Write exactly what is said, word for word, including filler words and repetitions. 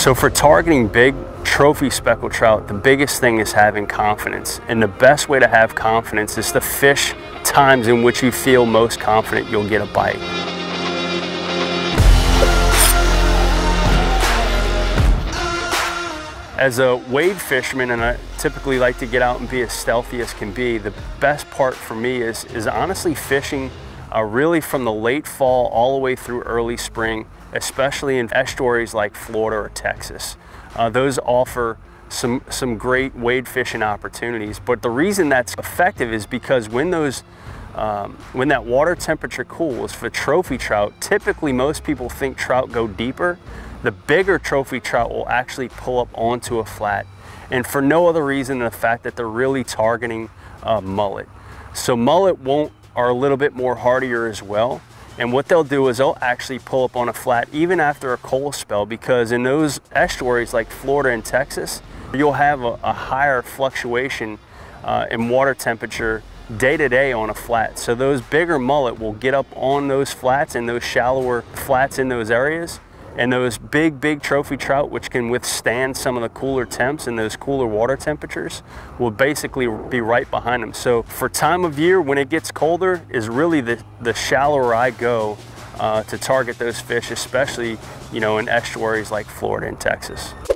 So for targeting big trophy speckled trout, the biggest thing is having confidence. And the best way to have confidence is to fish times in which you feel most confident you'll get a bite. As a wade fisherman, and I typically like to get out and be as stealthy as can be, the best part for me is, is honestly fishing uh, really from the late fall all the way through early spring, especially in estuaries like Florida or Texas. Uh, those offer some, some great wade fishing opportunities. But the reason that's effective is because when those Um, when that water temperature cools for trophy trout, typically most people think trout go deeper. The bigger trophy trout will actually pull up onto a flat, and for no other reason than the fact that they're really targeting uh, mullet. So mullet won't are a little bit more heartier as well, and what they'll do is they'll actually pull up on a flat even after a cold spell, because in those estuaries like Florida and Texas, you'll have a, a higher fluctuation uh, in water temperature day to day on a flat. So those bigger mullet will get up on those flats and those shallower flats in those areas, and those big big trophy trout, which can withstand some of the cooler temps and those cooler water temperatures, will basically be right behind them. So for time of year when it gets colder is really the the shallower I go uh, to target those fish, especially you know in estuaries like Florida and Texas.